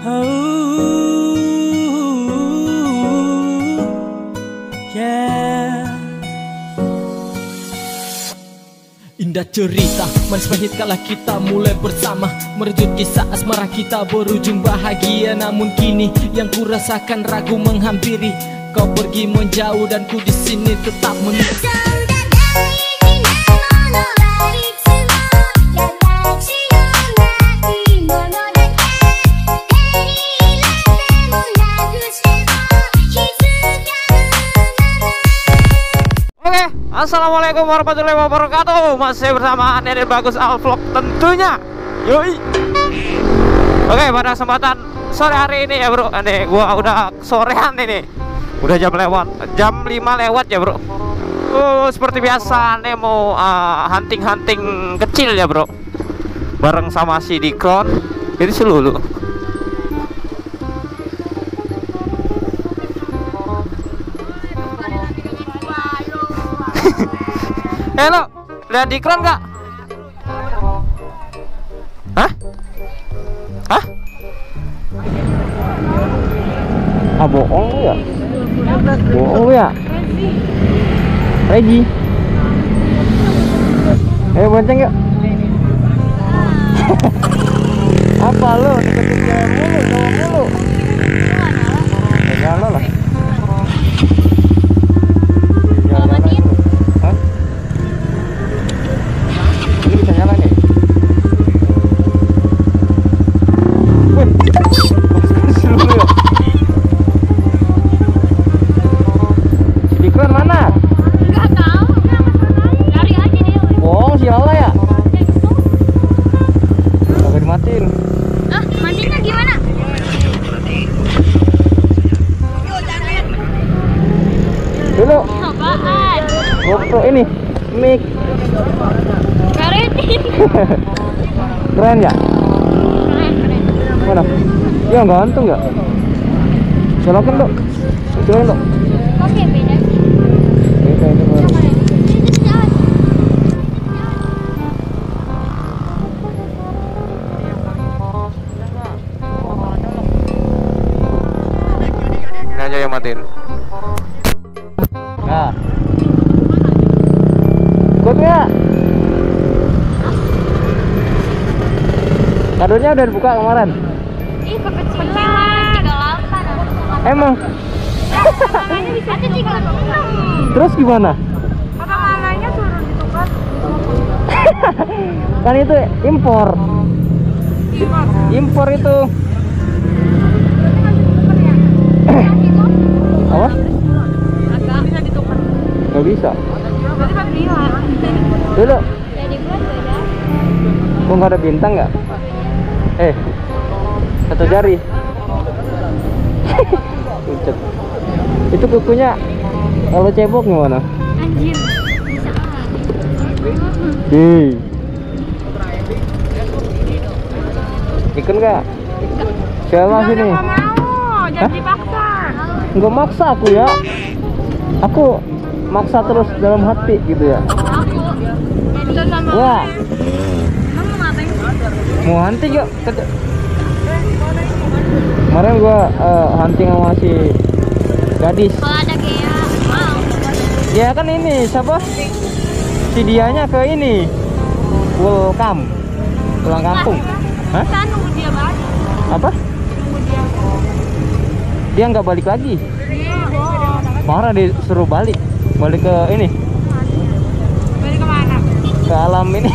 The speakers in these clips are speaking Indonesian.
Indah cerita, manis pahit kala kita mulai bersama. Merejut kisah asmara kita berujung bahagia. Namun kini yang ku rasakan ragu menghampiri. Kau pergi menjauh dan ku di sini tetap menunggu. Assalamualaikum warahmatullahi wabarakatuh. Masih bersama Nenek Bagus Vlog tentunya. Yoi. Oke, pada kesempatan sore hari ini ya bro, ini gua udah sorean ini. Udah jam 5 lewat ya bro. Seperti biasa nih mau hunting kecil ya bro. Bareng sama si Dikron. Ini selulu. Halo, lihat Dikron gak? Hah? Hah? Ah, bohong ya? Bohong ya? Regi. Ayo bonceng yuk. Apa lo? Deketin cewek mulu, cowok mulu. Ya lo lah. Dulu GoPro ini mic keren ya? Mana? Ya gantung ya? Colokin dok, cobain dok. Oke, beda sih. Beda ini baru. Ini aja yang matiin. Nah, ikut nggak? Kadonya udah dibuka kemarin. Ih, kekecilan. 38. Emang? Makanya bisa 36. Terus gimana? Abang namanya suruh ditukar. Kan itu impor. Impor itu. Apa? Bisa ditukar. Gak bisa. Berarti Pak bilang. Dulu. Jadi bulan beda. Kok nggak ada bintang nggak? Satu jari. Pucet. Itu kukunya kalau cebok gimana? Anjir. Bisa Ikut nggak? Siapa sini? Nggak mau, jangan dipaksa. Nggak maksa aku ya. Aku maksa terus dalam hati gitu ya. Bisa sama. Wah. Kamu mau ngapain? Mau hunting yuk. Kemarin gua hunting sama si gadis. Kalau ada kayak mau. Ya kan ini siapa? Si dianya ke ini. Welcome. Pulang kampung. Hah? Kita nunggu dia balik. Apa? Nunggu dia. Dia nggak balik lagi. Bohong. Parah disuruh balik. Balik ke ini. Balik kemana? Ke alam ini.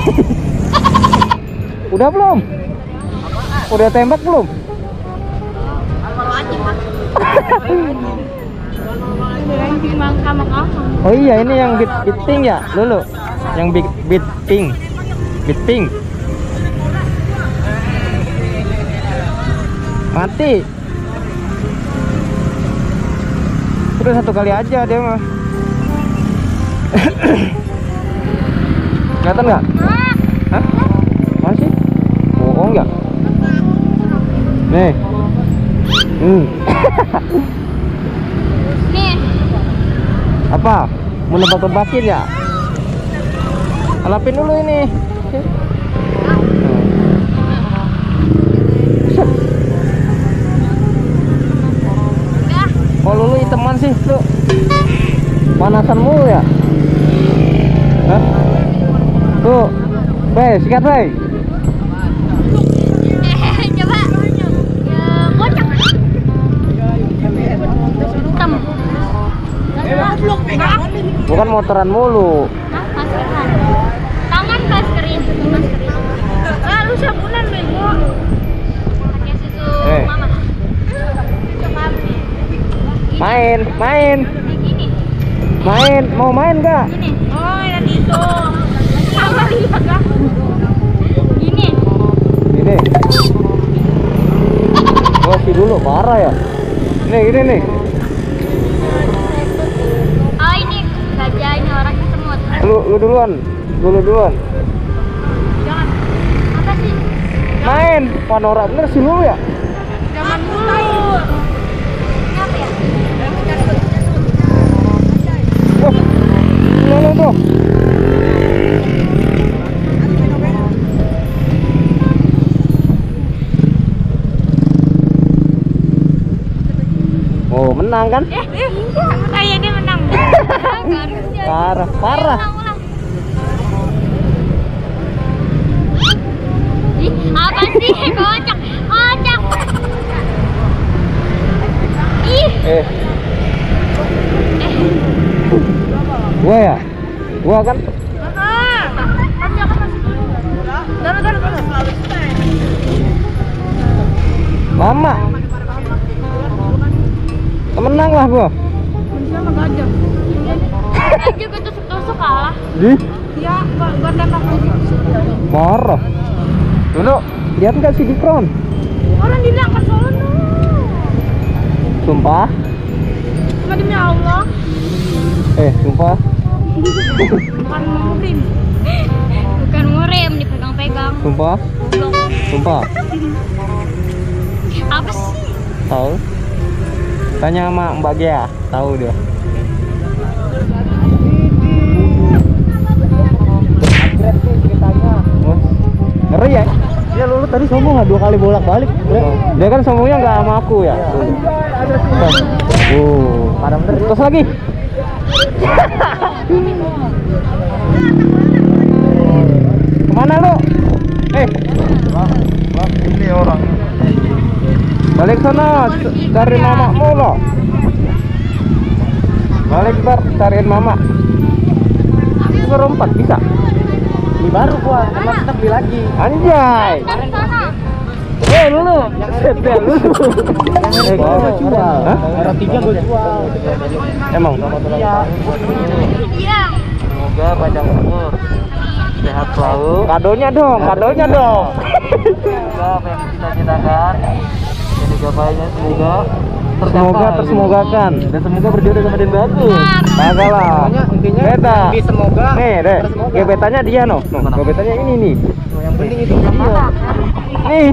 Udah belum? Udah tembak belum? Kalau aja Pak. Ranking mangka. Oh iya, ini yang beat pink ya dulu. Yang beat pink. Beat pink. Mati. Udah satu kali aja dia mah. Kelihatan nggak? Hah? Masih? Bohong nggak? Nih. Nih. Apa? Mau nebak-nebakin ya? Alapin dulu ini. Panasan mulu ya. Hah? Tuh, Bay, sikat Bay. Coba. Ya, kocak. Hitam. Bukan motoran mulu. Hah, maskeran. Tangan maskerin. Lalu sabunan bego. Pakai susu mama. Coba. Main. Gini. Mau main gak? Gini. Oh, yang itu. Sama dia kak. Gini. Oh, si dulu parah ya. Gini nih. Oh, ini gajah, ini orangnya semut. Lu duluan. Jangan. Apa sih? Main. Panora bener si lu ya. Zaman dulu. Kenapa ya? Wah, lu tuh. Oh, menang kan? Kayak dia menang. Parah. Ulang. Ih, apa sih? Kocak. Ih. Gua ya? Gua kan? Lama. Menang lah gua. Juga tusuk kalah. Di? Ya, gua tembak. Parah. Dulu, lihat nggak si Dikron? Orang bilang ke sono. Sumpah? Cuma demi Allah. Sumpah. Bukan ngurem, dipegang-pegang. Sumpah? Goblok. Sumpah? Apa sih? Tahu? Tanya sama Mbak Gia, tahu dia. Ngeri ya? Ya lu tadi sombong nggak 2 kali bolak-balik? Dia kan sombongnya nggak sama aku ya. Terus lagi. Kemana lu? Ini orang. Balik sana, cari mamamu lo. Balik cariin mama. Berempat bisa. Ini baru gua, kemarin kita beli lagi. Anjay. Lu. Setel lu. Gua jual. Hah? Orang 3 gua jual. Emang? Iya. Semoga panjang umur. Sehat selalu. Kadonya dong. Semoga apa yang dicita-citakan jadi gapainya semoga tersemogakan dan semoga berjodoh sama Den Bagus. Kagak lah. Beta. Semoga. Nih, deh. Gebetannya dia no. Gebetannya ini nih. Yang penting itu dia. Nih.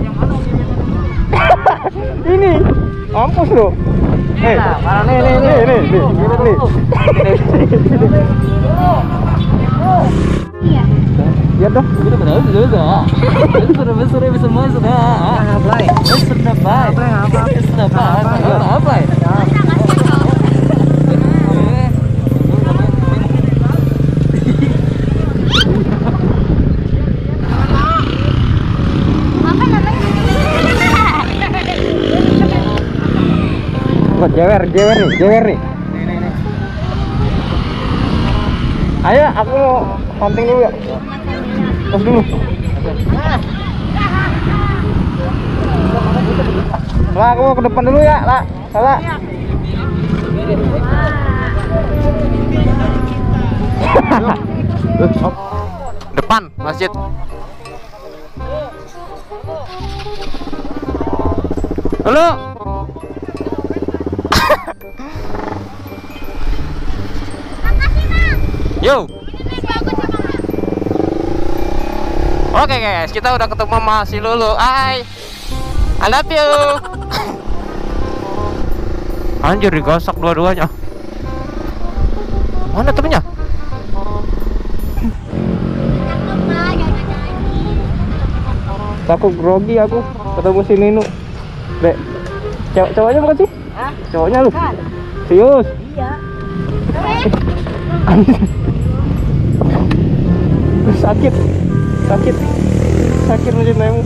Ini. Mampus lu. Nih. Nih. Iya. Ya dong, kita benar sudah. Sudah bisa masuk dah. Apa? Sudah baik. Apa? Kok jewer nih. Ayo, aku mau hunting dulu ya. Tos dulu. Lah, aku mau ke depan dulu ya, lah. Salah. Depan masjid. Halo. Yo. Oke guys, kita udah ketemu sama si Lulu. I love you. Anjir, digosok dua-duanya. Mana temennya? Aku grogi aku ketemu si Ninu. Dek, cowoknya bukan sih? Hah? Cowoknya lu? Serius? Iya. Sakit mencintaimu.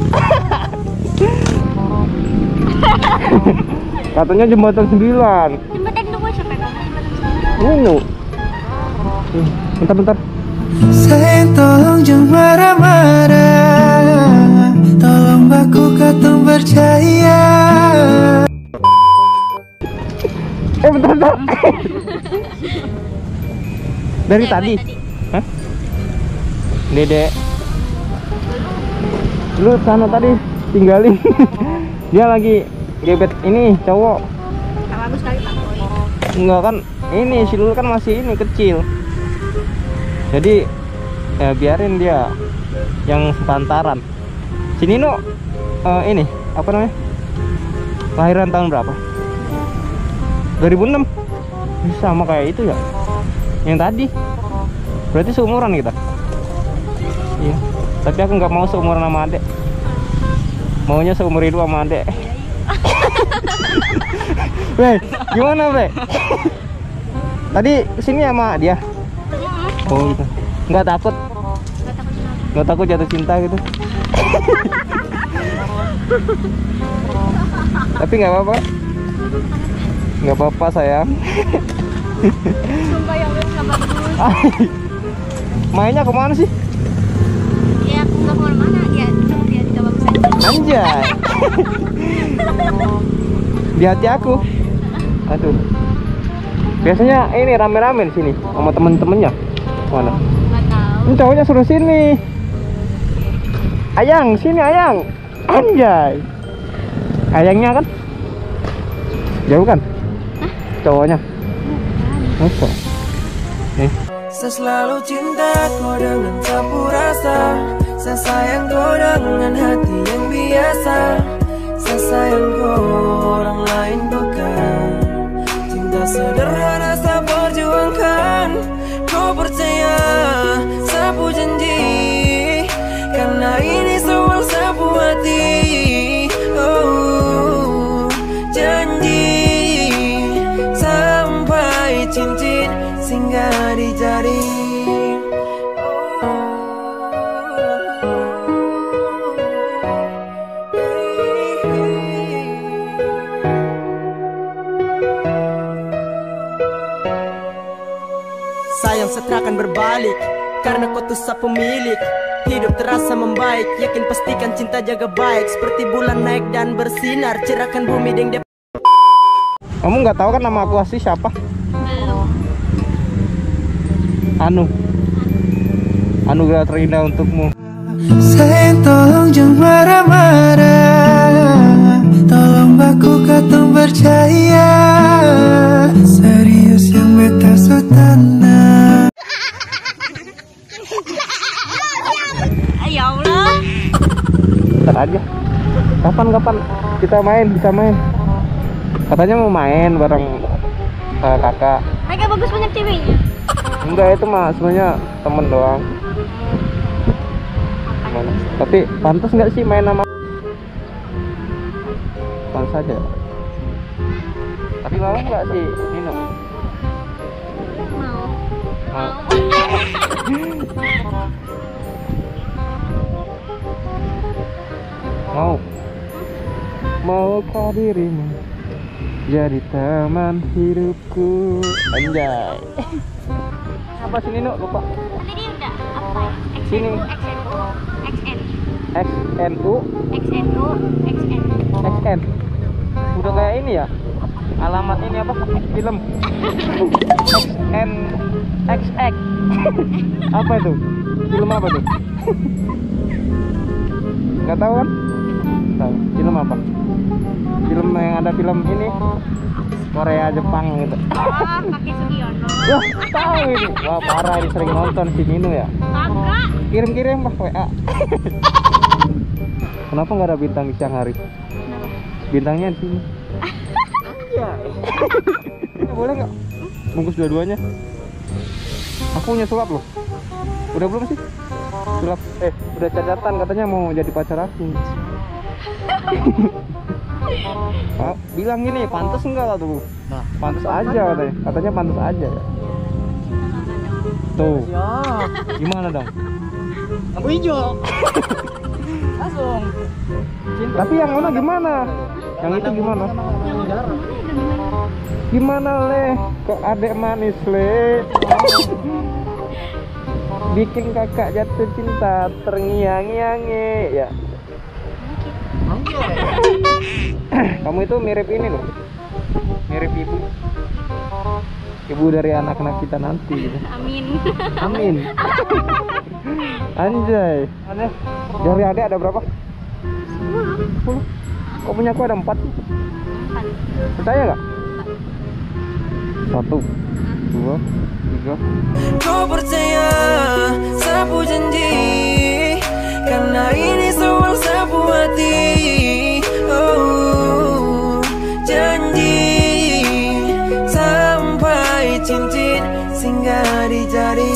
Katanya jembatan 9. Jembatan itu siapa yang Ini. Bentar. Sayang tolong jangan marah-marah, tolong baku kata percaya. Bentar. Dari tadi? Hah? Dedek, lu sana tadi tinggalin. Dia lagi gebet ini cowok. bagus sekali Pak Boy. Enggak kan, ini si Lulu kan masih ini kecil. Jadi ya biarin dia yang sepantaran. Si Nino ini apa namanya? Lahiran tahun berapa? 2006. Sama kayak itu ya. Yang tadi. Berarti seumuran kita. Iya. Tapi aku nggak mau seumuran sama adek. Maunya seumur hidup sama adek. Bre, gimana Bre? Tadi kesini sama dia? Oh gitu. Nggak takut? Nggak takut jatuh cinta gitu? Tapi nggak apa-apa. Nggak apa-apa sayang. Sumpah ya Allah nggak bagus. Mainnya kemana sih? Ya aku nggak kemana-mana. Ya cuma dia tidak bagus aja. Anjay. Di hati aku. Aduh. Biasanya ini rame-rame di sini sama temen-temennya. Mana? Nggak tahu. Ini cowoknya suruh sini. Ayang, sini Ayang. Anjay. Ayangnya kan? Jauh kan? Cowoknya. Masa? Saya selalu cinta kau dengan sapu rasa, saya sayang kau dengan hati yang biasa. Saya sayang kau orang lain bukan. Cinta sederhana saya perjuangkan. Kau percaya sapu janji, karena ini semua sapu hati. Oh, janji sampai cincin singgah di jari. Sayang setra akan berbalik, karena kau tuh sa pemilik. Hidup terasa membaik, yakin pastikan cinta jaga baik. Seperti bulan naik dan bersinar, cerahkan bumi deng dia. Kamu nggak tahu kan nama aku asli siapa? Belum. Anugerah terindah untukmu. Sayang tolong jangan marah-marah, tolong baku kata percaya. Serius yang beta sutana. Ya Allah. Ntar aja. Kapan kita bisa main? Katanya mau main bareng kakak. Agak bagus banyak ceweknya. Enggak, itu mah sebenarnya temen doang. Gimana? Tapi pantas nggak sih main sama? Pantas aja. Tapi mau nggak sih Nino? Mau. Maukah dirimu jadi teman hidupku? Anjay. Apa sih Nino? Lupa. Tadi dia udah apa ya? Sini. XNU. XN. Udah kayak ini ya? Alamat ini apa? Film. XX. Apa itu? Film apa tuh? Gak tahu kan? Tahu. Film apa? Film yang ada film ini Korea Jepang gitu. Oh, pakai Sugiono. Wah, tahu ini. Wah, parah, ini sering nonton si Nino ya. Kagak. Kirim Pak WA. Kenapa nggak ada bintang di siang hari? Bintangnya di sini. Iya. Boleh nggak? Bungkus dua-duanya. Aku punya sulap loh. Udah belum sih? Sulap. Udah catatan katanya mau jadi pacar aku. Bilang gini, pantas enggak lah tuh? Nah, pantas aja katanya pantas aja ya. Tuh. Gimana dong? Lampu hijau. Langsung. Tapi yang mana gimana? Yang itu gimana? Gimana Le? Kok adek manis Le? Bikin kakak jatuh cinta terngiang-ngiangi ya. Kamu itu mirip ini loh. Mirip ibu dari anak-anak kita nanti gitu. Amin. Anjay. Dari adek ada berapa? 10. Kok punya aku ada 4? Percaya nggak? 1, 2, 3. Kau percaya sapu janji, karena ini soal sapu hati. Oh, janji sampai cincin singgah di jari.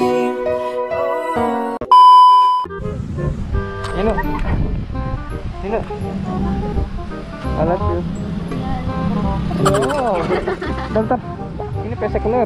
Ini I love you. Wow. Bentar. Ini pesek keluar.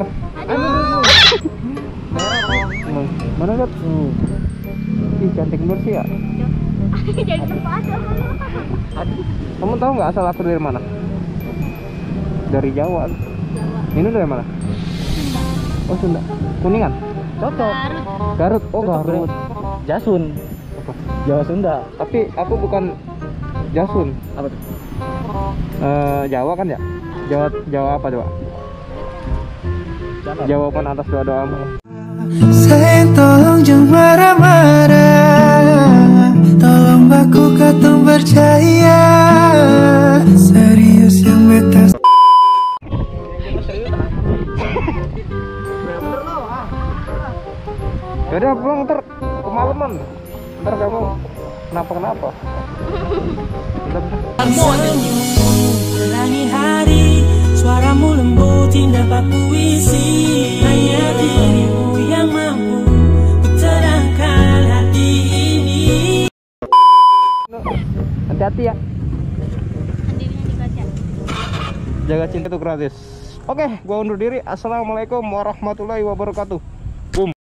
Mana lihat? Ih, cantik bener sih ya. Jadi terpadu. Kamu tahu nggak asal aku dari mana? Dari Jawa. Ini dari mana? Oh, Sunda. Kuningan. Cocok. Garut. Oh, Garut. Jasun. Jawa Sunda. Tapi aku bukan Jasun. Apa tuh? Jawa kan ya? Jawa apa coba? Jawaban atas doa-doamu. Sayang tolong jangan marah-marah, tolong aku katong percaya. Serius yang beta. Yaudah pulang ntar kemalaman. Ntar kamu kenapa? Pelangi hari, suaramu lembut indah bak puisi. Hanya dirimu yang mampu mencerahkan hati ini. Hati-hati ya. Jaga cinta itu gratis. Oke, gua undur diri. Assalamualaikum warahmatullahi wabarakatuh.